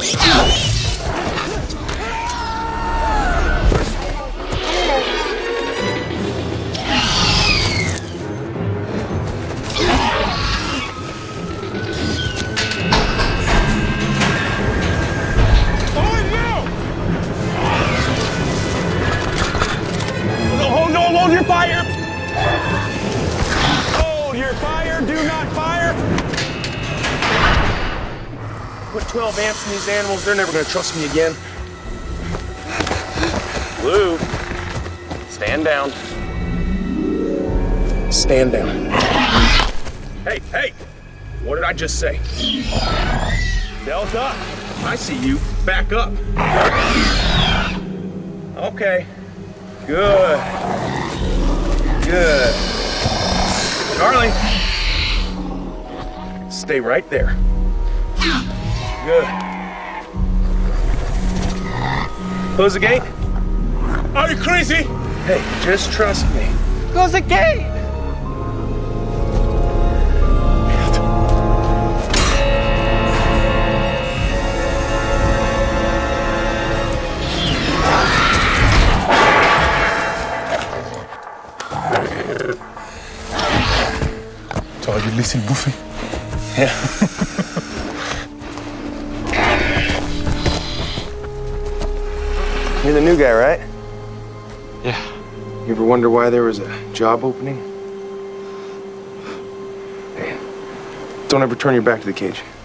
Hold your fire! Hold your fire, do not fire! Put 12 amps in these animals, they're never gonna trust me again. Blue, stand down. Stand down. Hey, hey! What did I just say? Delta, I see you. Back up. Okay. Good. Good. Charlie. Stay right there. Good. Close the gate. Are you crazy? Hey, just trust me. Close the gate. T'aurais dû le laisser le bouffer. Yeah. You're the new guy, right? Yeah. You ever wonder why there was a job opening? Hey, don't ever turn your back to the cage.